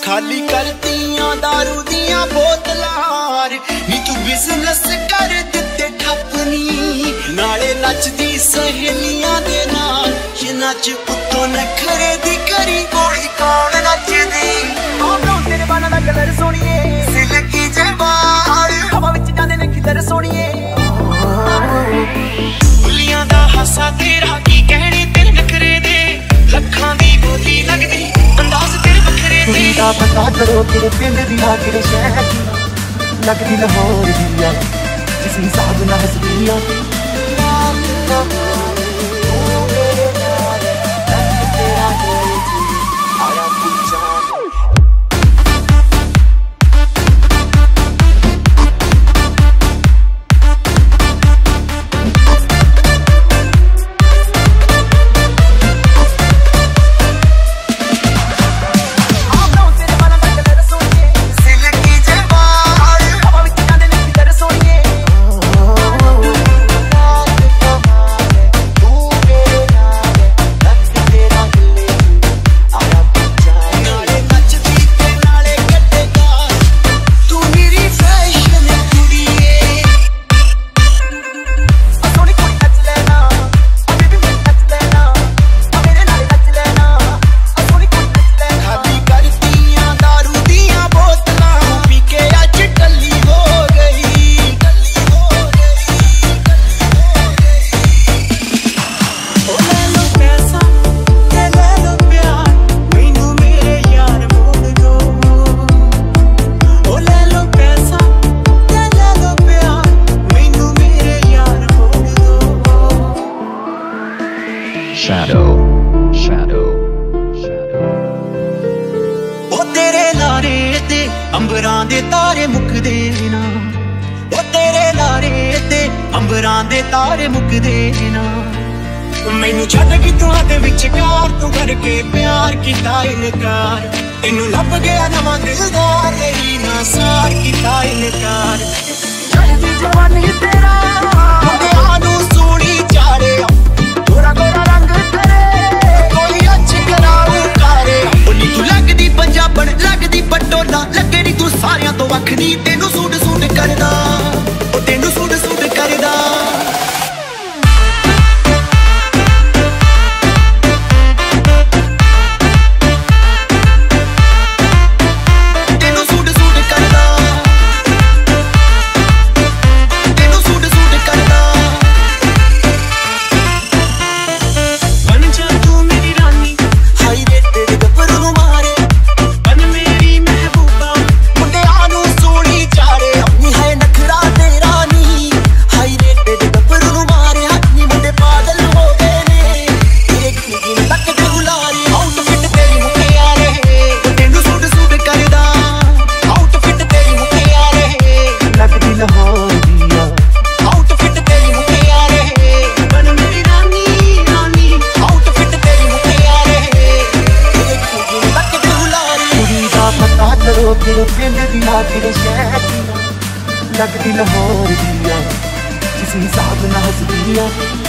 खाली करतियां दारू दियां बोतलां नी तू बिजनेस कर दिते ठपनी नाले नचदी सहेलियां दे नाल ये नच उत्तों नखरे दी करी गोली कौन नचदी तेरे बाना दा कलर सोनिए सिल्की जबार हवा विच जांदे ने किधर सोनिए बुलियां दा हासा तेरा की कहने तेरे नखरे दे लखां दी बोली लगदी अंदाज तेरे वखरे दे दा पता करो तेरे पिंड दी आ तेरे शहर दी लगदी लाहौर दी जिस हिसाब नाल हसदियां अंबरां दे तारे मुकदे ना ओ तेरे लारे ते अंबरां दे तारे मुकदे ना मैनू छड्ड के तू दे विचकार तू करके प्यार कीता इनकार तेनू लभ गया नवां दिलदार तेरी ना सार कीता इनकार चढ़दी जवानी तेरा मुंडियां नू सोनी चारे गोरा गोरा रंग तेरे कोई अच कराऊ कारे उन्नी तू लगदी पंजाबण लगदी पटोला लगड़ी तू सारियां तो वखरी तेनू सूट सूट करदा ओ तेनू सूट सूट करदा तेनू सूट सूट करदा तेनू सूट सूट करदा बन जा तू मेरी रानी हाय रे तेरे गप्परू नू मारे बन मेरी महबूबा मुंडियां नू सोनी चारे अपनी है नखरा तेरा नी हाय रे तेरे गप्परू नू मारे अपनी मुंडे पागल हो गए ने तेरे की तक दे गुलारी आउटफिट तेरी मुखिया रे तेनू सूट सूट करदा आउटफिट तेरी मुखिया रे लगदी लाहौर दी आउटफिट तेरी मुखिया रे बन मेरी रानी रानी आउटफिट तेरी मुखिया रे तेरे की तक दे गुलारी कुड़ी दा पता करो तेरे पिंड दी आ तेरे शहर दी लगदी लाहौर दी जिस हिसाब नाल हसदियां